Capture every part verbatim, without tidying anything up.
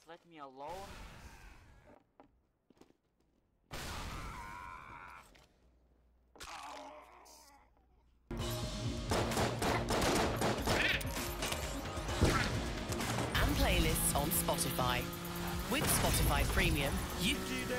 let me alone? And playlists on Spotify. With Spotify Premium, you...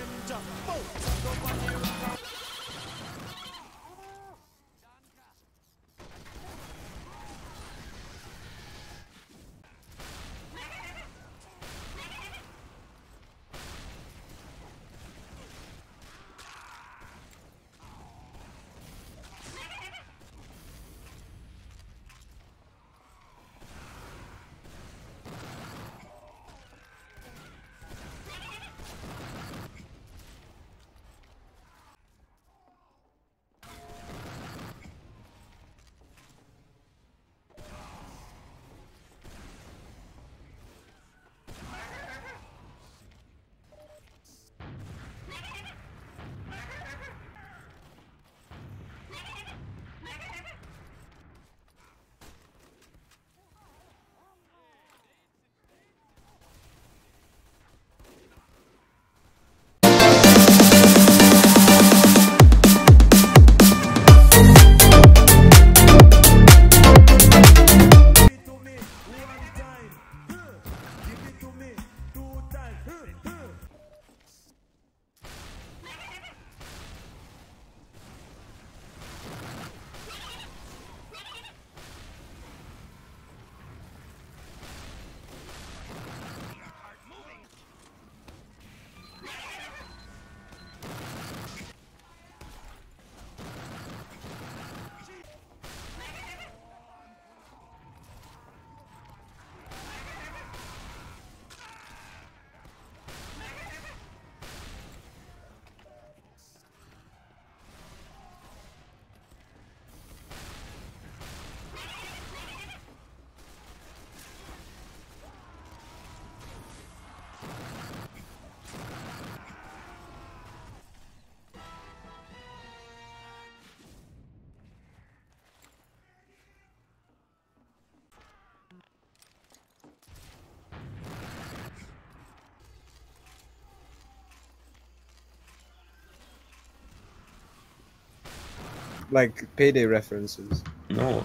Like Payday references. No.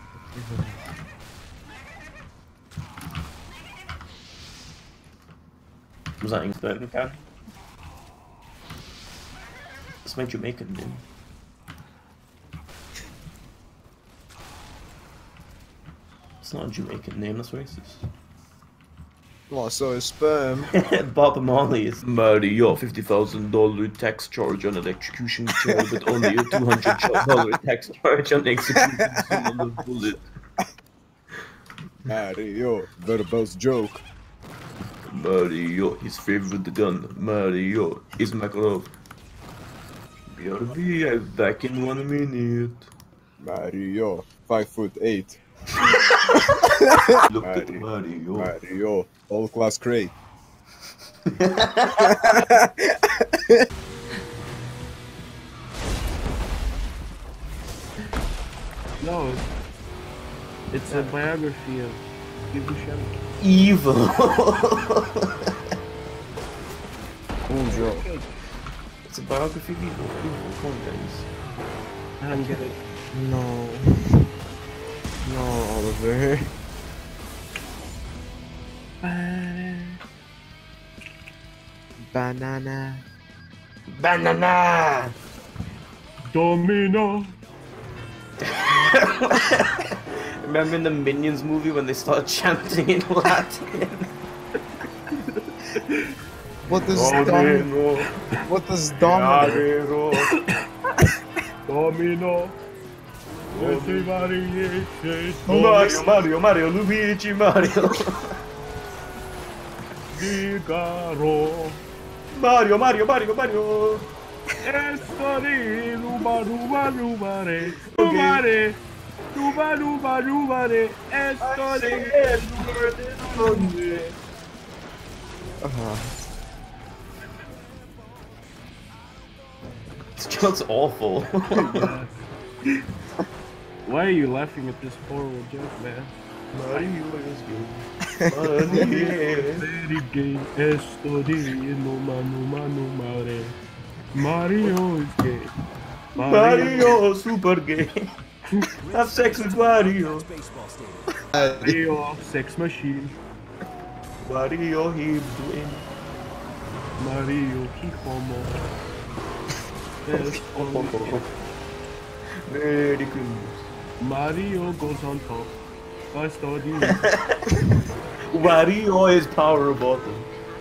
Was that Burger King? It's my Jamaican name. It's not a Jamaican name, that's racist. What, so is sperm? Bob Marley is Mario, fifty thousand dollar tax charge on an execution charge, but only a two hundred dollar tax charge on executing someone on a bullet. Mario, verbose joke. Mario, his favorite gun. Mario is Makarov. B R B, I'm back in one minute. Mario, five foot eight. Look Mario, at Mario. Mario, all class crate. No, it's a biography of Steve Buscemi. Evil. Cool joke. It's a biography of evil. Evil, come on, guys. I don't get it. No. No, Oliver. Banana. Banana. Domino. Remember in the Minions movie when they start chanting in Latin? What does Domino? What does Domino? Domino. Mario, Mario, Mario, Luigi, Mario. Figaro. Mario, Mario, Mario, Mario. Essere ruba ruba rubare. Rubare. Ruba ruba rubare. Essere rubare. This joke's awful. Why are you laughing at this horrible joke, man? Mario is good. Very gay, esto de no mano mano mare. Mario is gay. Mario, super gay. Have sex with Mario. Mario, sex machine. Mario, he doing. Mario, he homo. Yes, homo. Very cool. Mario goes on top. I study. Mario is power bottom.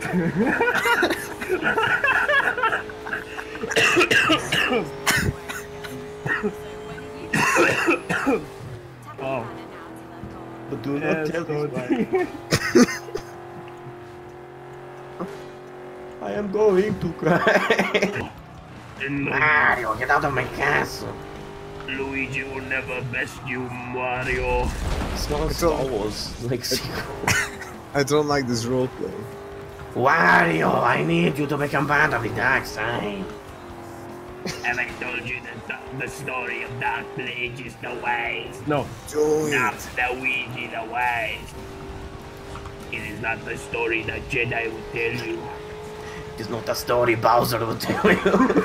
Oh. But do not Yes, tell this study. man. I am going to cry. Mario, get out of my castle. Luigi will never best you, Mario. It's not a Star Wars like sequel. I don't like this roleplay. Wario, I need you to become part of the dark side. Have I told you that the, the story of Dark Blade is the ways? No, Do not it. Luigi the ways. It is not the story that Jedi will tell you. It's not the story Bowser will tell you.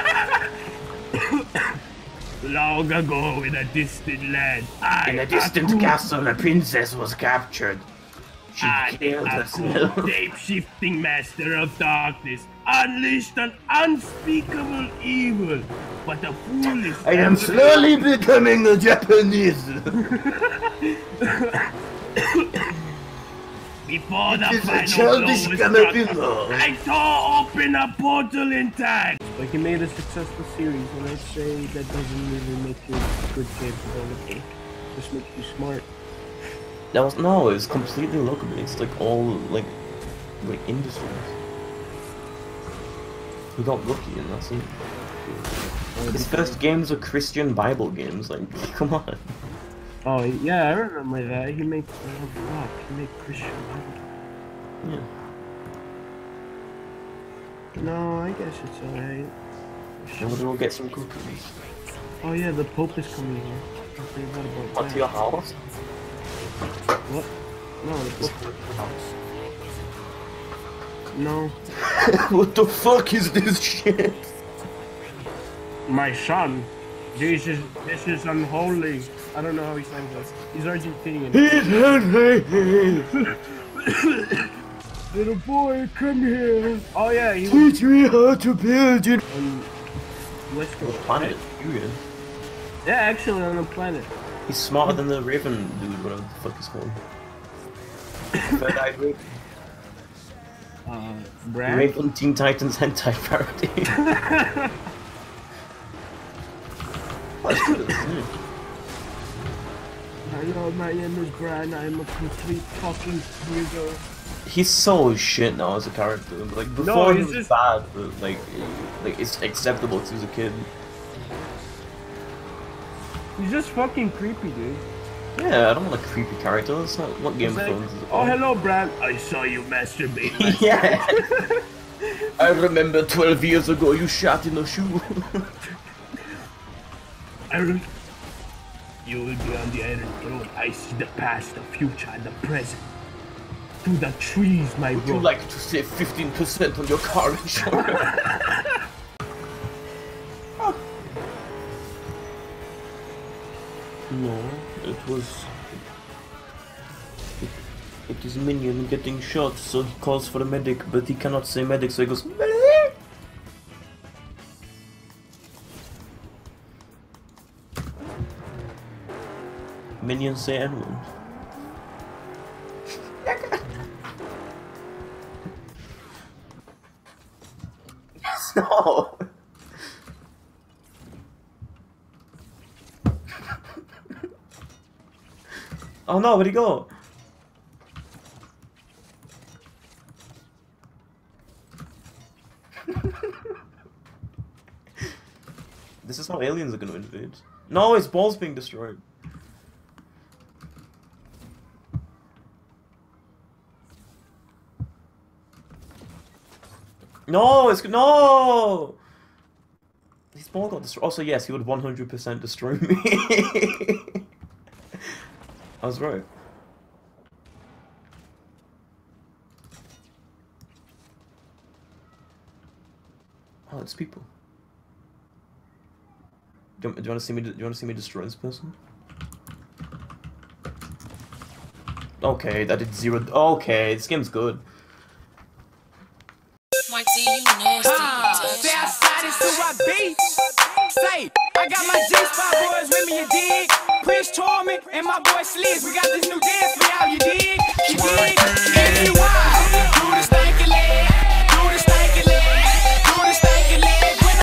Long ago in a distant land, I, In a distant Aku, castle, a princess was captured. She I, killed Aku, herself. shape-shifting master of darkness, unleashed an unspeakable evil. But a foolish I am slowly becoming a Japanese. Before the It is a final childish blow was struck, Gamepingo. I saw open a portal in time. Like he made a successful series, and I'd say that doesn't really make you a good kid developer. Just makes you smart. That was no, it's completely local based, like all like like industries. We got lucky and that's it. His first games were Christian Bible games, like come on. Oh yeah, I remember that. He made oh fuck, he made Christian. Yeah. No, I guess it's alright. And we'll go get some cookies. Oh yeah, the Pope is coming here. I forgot about What, that. to your house? What? No, the Pope. No. What the fuck is this shit? My son. This is this is unholy. I don't know how he sounds like. He's Argentinian. Little boy, come here. Oh yeah, he was Teach me how to build it. on West Coast. Planet Julian. Yeah, actually on a planet. He's smarter than the Raven dude, whatever the fuck he's called. Third-eyed Raven. Uh, Brad. Raven Teen Titans hentai parody. That's good, isn't it? Hello, my name is Brad. I'm a complete fucking trigger. He's so shit now as a character. Like before he he's was just- bad, but like, like it's acceptable because he was a kid. He's just fucking creepy, dude. Yeah, I don't want a creepy character. That's not what Game He's of like, Thrones is oh about. hello, Brad. I saw you masturbate. last Yeah. I remember twelve years ago you shot in a shoe. I rem- You will be on the Iron Throne. I see the past, the future, and the present. Through the trees, my Would bro. you like to save fifteen percent on your car insurance? No, it was... It, it is Minion getting shot, so he calls for a medic, but he cannot say medic, so he goes... "Medic!" Minions say N-word. No! Oh no, where'd he go? This is how aliens are gonna invade. No, his ball's being destroyed. No, it's no. His ball got destroyed. Also, yes, he would one hundred percent destroy me. I was right. Oh, it's people. Do you, do you want to see me? Do you want to see me destroy this person? Okay, that did zero. Okay, this game's good. Ah, say outside is who I be. Say, I got my G-Spot boys with me, you dig? Prince Torment and my boy Sliz, we got this new dance for y'all, you dig?